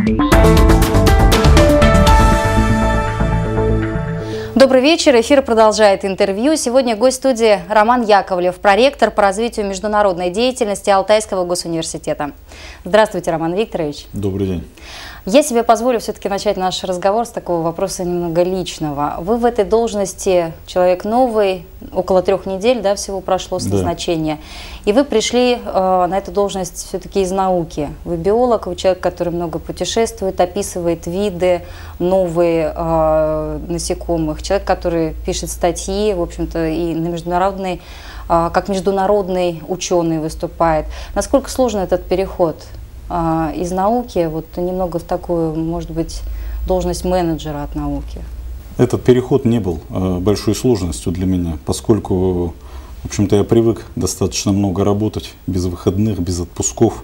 Добрый вечер. Эфир продолжает интервью. Сегодня гость студии Роман Яковлев, проректор по развитию международной деятельности Алтайского госуниверситета. Здравствуйте, Роман Викторович. Добрый день. Я себе позволю все-таки начать наш разговор с такого вопроса немного личного. Вы в этой должности человек новый, около 3 недель, да, всего прошло с назначения. И вы пришли на эту должность все-таки из науки. Вы биолог, вы человек, который много путешествует, описывает виды новые насекомых. Человек, который пишет статьи, в общем-то, и на международной, как международный ученый выступает. Насколько сложен этот переход из науки вот немного в такую, может быть, должность менеджера от науки? Этот переход не был большой сложностью для меня, поскольку, в общем-то, я привык достаточно много работать, без выходных, без отпусков.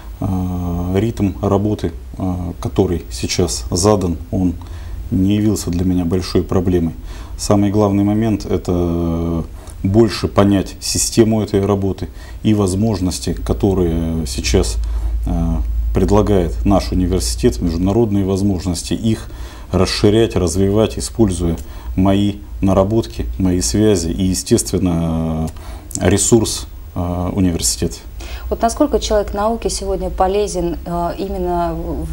Ритм работы, который сейчас задан, он не явился для меня большой проблемой. Самый главный момент – это больше понять систему этой работы и возможности, которые сейчас предлагает наш университет, международные возможности, их расширять, развивать, используя мои наработки, мои связи и, естественно, ресурс университета. Вот насколько человек науки сегодня полезен именно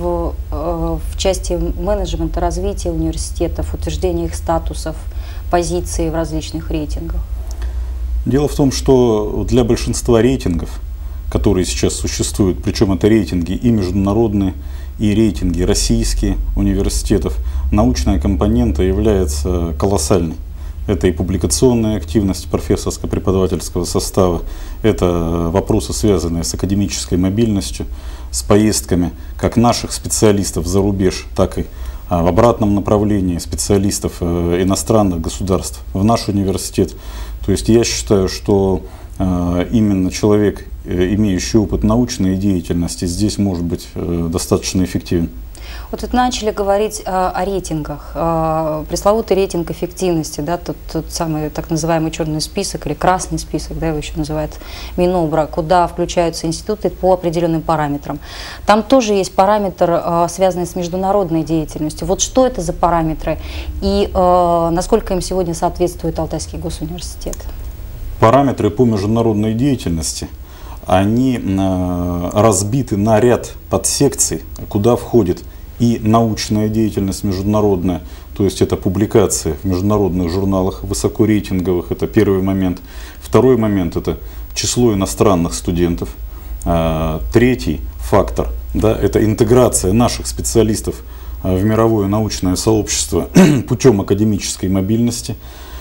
в части менеджмента, развития университетов, утверждения их статусов, позиций в различных рейтингах? Дело в том, что для большинства рейтингов, которые сейчас существуют, причем это рейтинги и международные, и рейтинги российские университетов, научная компонента является колоссальной. Это и публикационная активность профессорско-преподавательского состава, это вопросы, связанные с академической мобильностью, с поездками как наших специалистов за рубеж, так и в обратном направлении специалистов иностранных государств в наш университет. То есть я считаю, что именно человек, имеющий опыт научной деятельности, здесь может быть достаточно эффективен. Вот вы начали говорить о рейтингах, пресловутый рейтинг эффективности, да, тот самый так называемый черный список или красный список, да, его еще называют Минобра, куда включаются институты по определенным параметрам. Там тоже есть параметр, связанный с международной деятельностью. Вот что это за параметры и насколько им сегодня соответствует Алтайский госуниверситет? Параметры по международной деятельности, они разбиты на ряд подсекций, куда входит и научная деятельность международная, то есть это публикации в международных журналах высокорейтинговых, это первый момент. Второй момент – это число иностранных студентов. Третий фактор, да, это интеграция наших специалистов в мировое научное сообщество путем академической мобильности.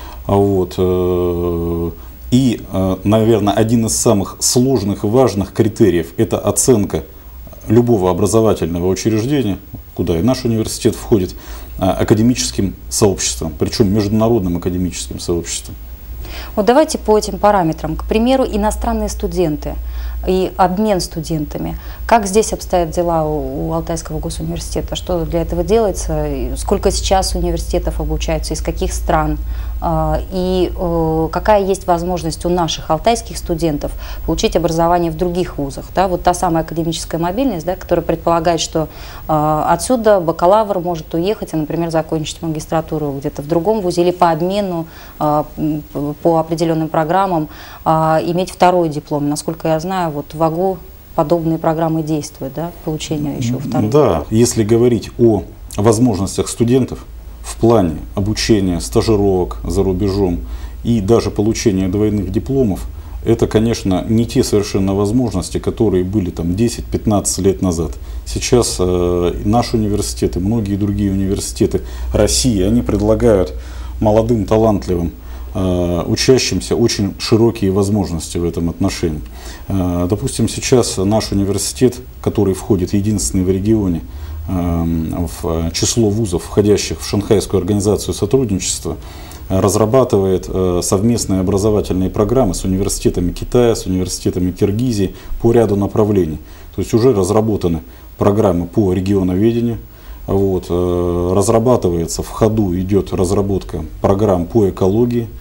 И, наверное, один из самых сложных и важных критериев – это оценка любого образовательного учреждения, куда и наш университет входит, академическим сообществом, причем международным академическим сообществом. Вот давайте по этим параметрам. К примеру, иностранные студенты и обмен студентами. Как здесь обстоят дела у Алтайского госуниверситета? Что для этого делается? Сколько сейчас университетов обучаются? Из каких стран? И какая есть возможность у наших алтайских студентов получить образование в других вузах? Да? Вот та самая академическая мобильность, да, которая предполагает, что отсюда бакалавр может уехать и, например, закончить магистратуру где-то в другом вузе или по обмену по определенным программам иметь второй диплом. Насколько я знаю, вот в ВАГУ подобные программы действуют, да, получение еще второго. Да, если говорить о возможностях студентов в плане обучения, стажировок за рубежом и даже получения двойных дипломов, это, конечно, не те совершенно возможности, которые были там 10-15 лет назад. Сейчас наш университет и многие другие университеты России, они предлагают молодым, талантливым учащимся очень широкие возможности в этом отношении. Допустим, сейчас наш университет, который входит единственный в регионе в число вузов, входящих в Шанхайскую организацию сотрудничества, разрабатывает совместные образовательные программы с университетами Китая, с университетами Киргизии по ряду направлений. То есть уже разработаны программы по регионоведению, разрабатывается, в ходу идет разработка программ по экологии.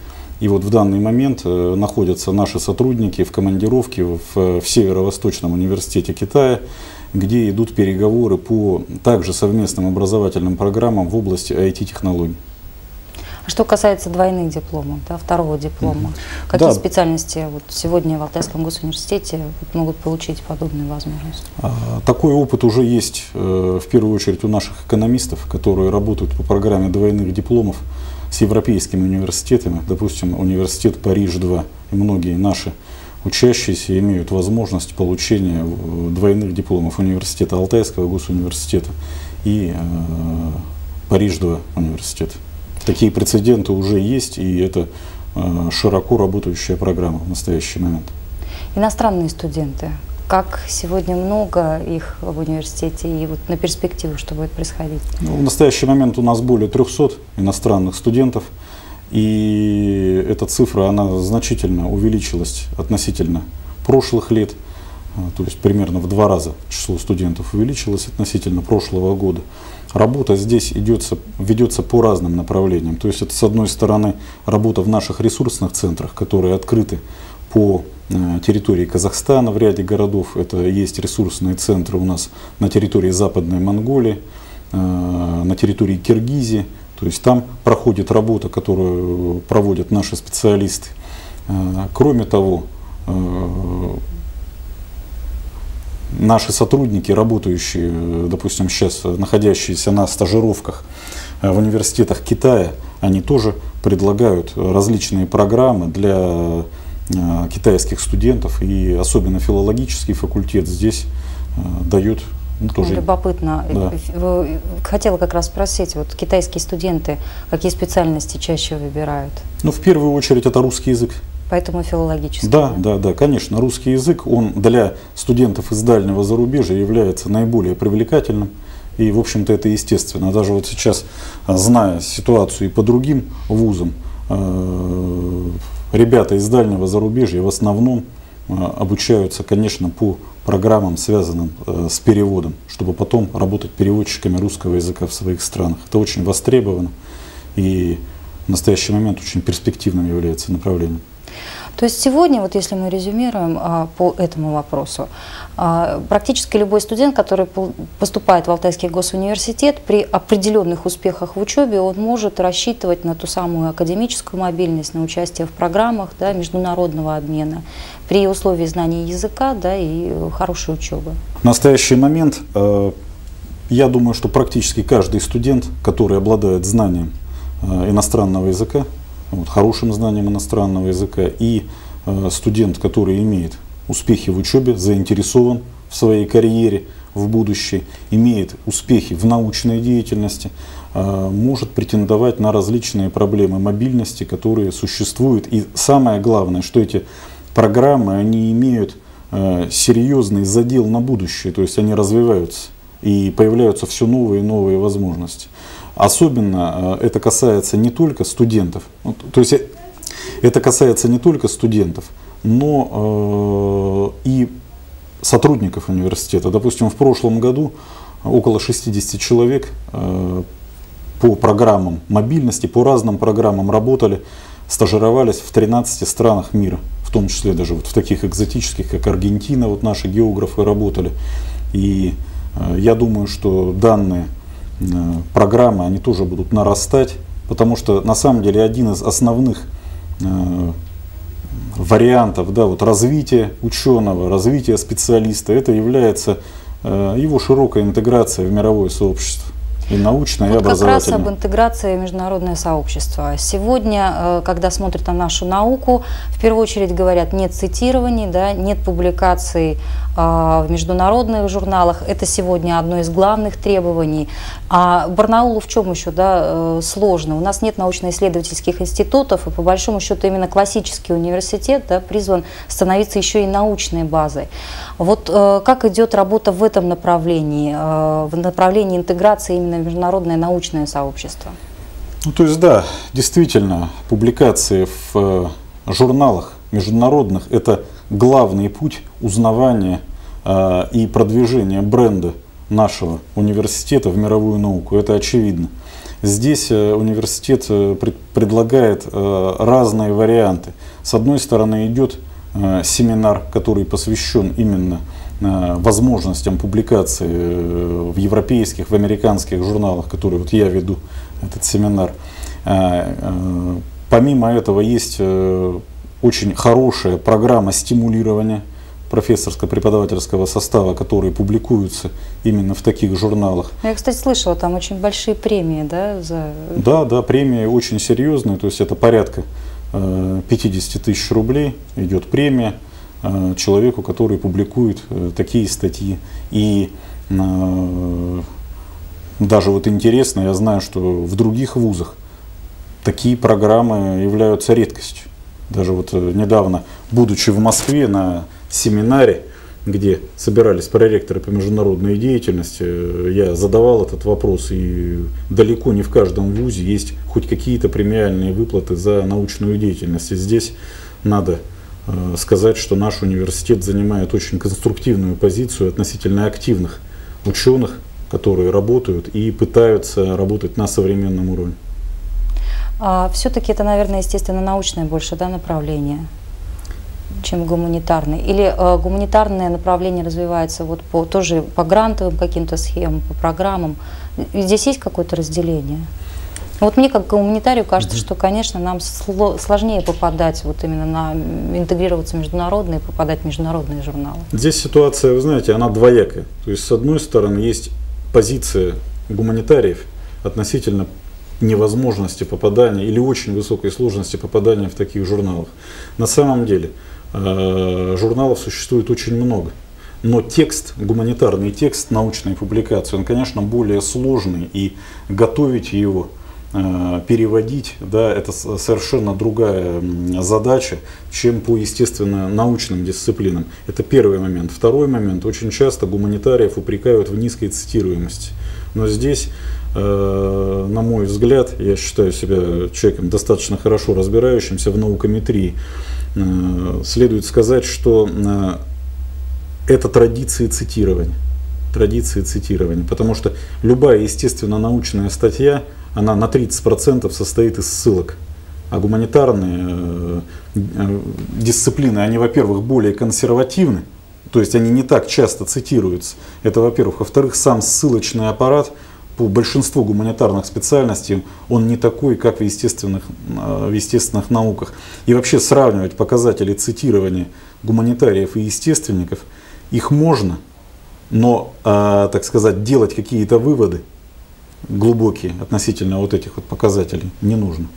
И вот в данный момент находятся наши сотрудники в командировке в Северо-Восточном университете Китая, где идут переговоры по также совместным образовательным программам в области IT-технологий. А что касается двойных дипломов, да, второго диплома, какие специальности вот сегодня в Алтайском госуниверситете могут получить подобные возможности? Такой опыт уже есть в первую очередь у наших экономистов, которые работают по программе двойных дипломов с европейскими университетами, допустим, университет Париж-2. И многие наши учащиеся имеют возможность получения двойных дипломов университета Алтайского госуниверситета и Париж-2 университета. Такие прецеденты уже есть, и это широко работающая программа в настоящий момент. Иностранные студенты. Как сегодня много их в университете и вот на перспективу, что будет происходить? В настоящий момент у нас более 300 иностранных студентов, и эта цифра она значительно увеличилась относительно прошлых лет, то есть примерно в 2 раза число студентов увеличилось относительно прошлого года. Работа здесь ведется по разным направлениям. То есть это, с одной стороны, работа в наших ресурсных центрах, которые открыты по территории Казахстана в ряде городов. Это есть ресурсные центры у нас на территории Западной Монголии, на территории Киргизии. То есть там проходит работа, которую проводят наши специалисты. Кроме того, наши сотрудники, работающие, допустим, сейчас находящиеся на стажировках в университетах Китая, они тоже предлагают различные программы для китайских студентов, и особенно филологический факультет здесь дает тоже. Любопытно. Да. Хотела как раз спросить, вот китайские студенты какие специальности чаще выбирают? Ну, в первую очередь это русский язык. Поэтому филологический. Да, конечно, русский язык, он для студентов из дальнего зарубежья является наиболее привлекательным. И, в общем-то, это естественно. Даже вот сейчас, зная ситуацию и по другим вузам, ребята из дальнего зарубежья в основном обучаются, конечно, по программам, связанным с переводом, чтобы потом работать переводчиками русского языка в своих странах. Это очень востребовано и в настоящий момент очень перспективным является направлением. То есть сегодня, вот если мы резюмируем по этому вопросу, практически любой студент, который поступает в Алтайский госуниверситет, при определенных успехах в учебе, он может рассчитывать на ту самую академическую мобильность, на участие в программах, да, международного обмена, при условии знания языка, да, и хорошей учебы. В настоящий момент, я думаю, что практически каждый студент, который обладает знанием иностранного языка, хорошим знанием иностранного языка, и студент, который имеет успехи в учебе, заинтересован в своей карьере в будущее, имеет успехи в научной деятельности, может претендовать на различные проблемы мобильности, которые существуют. И самое главное, что эти программы, они имеют серьезный задел на будущее, то есть они развиваются и появляются все новые и новые возможности. Особенно это касается не только студентов, то есть это касается не только студентов, но и сотрудников университета. Допустим, в прошлом году около 60 человек по программам мобильности, по разным программам работали, стажировались в 13 странах мира, в том числе даже вот в таких экзотических, как Аргентина, вот наши географы работали. И я думаю, что данные программы, они тоже будут нарастать, потому что на самом деле один из основных вариантов, да, вот развития ученого, развития специалиста, это является его широкая интеграция в мировое сообщество. И научное, и образовательное. Как раз об интеграции в международное сообщество. Сегодня, когда смотрят на нашу науку, в первую очередь говорят, нет цитирований, да, нет публикаций в международных журналах. Это сегодня одно из главных требований. А Барнаулу в чем еще, да, сложно? У нас нет научно-исследовательских институтов, и по большому счету именно классический университет, да, призван становиться еще и научной базой. Вот как идет работа в этом направлении, в направлении интеграции именно в международное научное сообщество? Ну, то есть, да, действительно, публикации в журналах международных – это главный путь узнавания и продвижения бренда нашего университета в мировую науку. Это очевидно. Здесь университет предлагает разные варианты. С одной стороны идет семинар, который посвящен именно возможностям публикации в европейских, в американских журналах, которые вот я веду этот семинар. Помимо этого есть очень хорошая программа стимулирования профессорско-преподавательского состава, которые публикуются именно в таких журналах. Я, кстати, слышала, там очень большие премии, да? Да, премии очень серьезные, то есть это порядка 50 тысяч рублей идет премия человеку, который публикует такие статьи. И даже вот интересно, я знаю, что в других вузах такие программы являются редкостью. Даже вот недавно, будучи в Москве на семинаре, где собирались проректоры по международной деятельности, я задавал этот вопрос, и далеко не в каждом вузе есть хоть какие-то премиальные выплаты за научную деятельность. И здесь надо сказать, что наш университет занимает очень конструктивную позицию относительно активных ученых, которые работают и пытаются работать на современном уровне. Все-таки это, наверное, естественно, научное больше, да, направление, чем гуманитарное? Или гуманитарное направление развивается вот тоже по грантовым каким-то схемам, по программам? Здесь есть какое-то разделение? Вот мне как гуманитарию кажется, что, конечно, нам сложнее попадать, вот именно интегрироваться в международные, попадать в международные журналы. Здесь ситуация, вы знаете, она двоякая. То есть, с одной стороны, есть позиция гуманитариев относительно невозможности попадания или очень высокой сложности попадания в таких журналах. На самом деле журналов существует очень много, но текст, гуманитарный текст научной публикации, он, конечно, более сложный, и готовить его, переводить, да, это совершенно другая задача, чем по естественно-научным дисциплинам. Это первый момент. Второй момент. Очень часто гуманитариев упрекают в низкой цитируемости. Но здесь, на мой взгляд, я считаю себя человеком достаточно хорошо разбирающимся в наукометрии, следует сказать, что это традиции цитирования. Потому что любая естественно-научная статья, она на 30% состоит из ссылок. А гуманитарные дисциплины, они, во-первых, более консервативны, то есть они не так часто цитируются. Это, во-первых. Во-вторых, сам ссылочный аппарат по большинству гуманитарных специальностей, он не такой, как в естественных науках. И вообще сравнивать показатели цитирования гуманитариев и естественников, их можно, но, так сказать, делать какие-то выводы глубокие относительно вот этих вот показателей не нужно.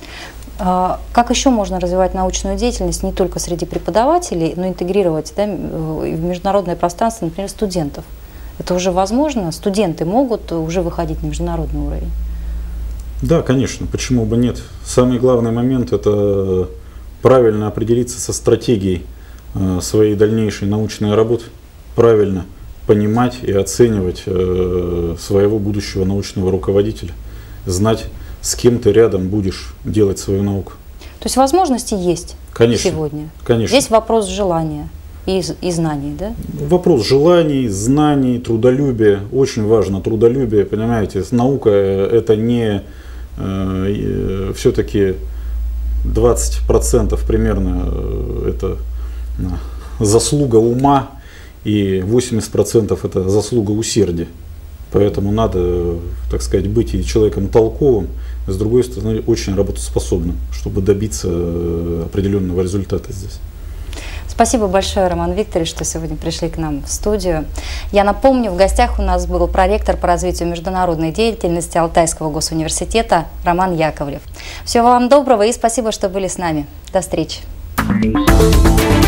Как еще можно развивать научную деятельность не только среди преподавателей, но интегрировать, да, в международное пространство, например, студентов? Это уже возможно? Студенты могут уже выходить на международный уровень? Да, конечно. Почему бы нет? Самый главный момент – это правильно определиться со стратегией своей дальнейшей научной работы, правильно понимать и оценивать своего будущего научного руководителя, знать, с кем ты рядом будешь делать свою науку. То есть возможности есть, конечно, сегодня? Конечно. Здесь вопрос желания и знаний, да? Вопрос желаний, знаний, трудолюбия. Очень важно трудолюбие, понимаете. Наука – это не все-таки 20% примерно это заслуга ума, и 80% это заслуга усердия. Поэтому надо, так сказать, быть и человеком толковым, с другой стороны, очень работоспособным, чтобы добиться определенного результата здесь. Спасибо большое, Роман Викторович, что сегодня пришли к нам в студию. Я напомню, в гостях у нас был проректор по развитию международной деятельности Алтайского госуниверситета Роман Яковлев. Всего вам доброго и спасибо, что были с нами. До встречи.